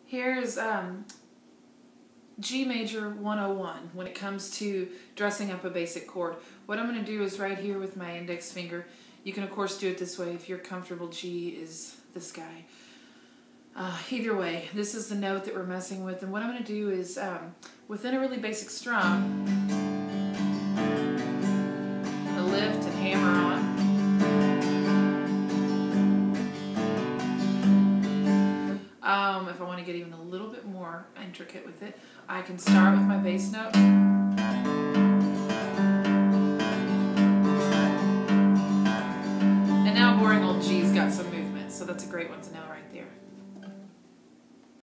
Here's G major 101 when it comes to dressing up a basic chord. What I'm going to do is right here with my index finger. You can of course do it this way if you're comfortable. G is this guy. Either way, this is the note that we're messing with, and what I'm going to do is within a really basic strum, a lift and hammer on. If I want to get even a little bit more intricate with it, I can start with my bass note. And now boring old G's got some movement, so that's a great one to know right there.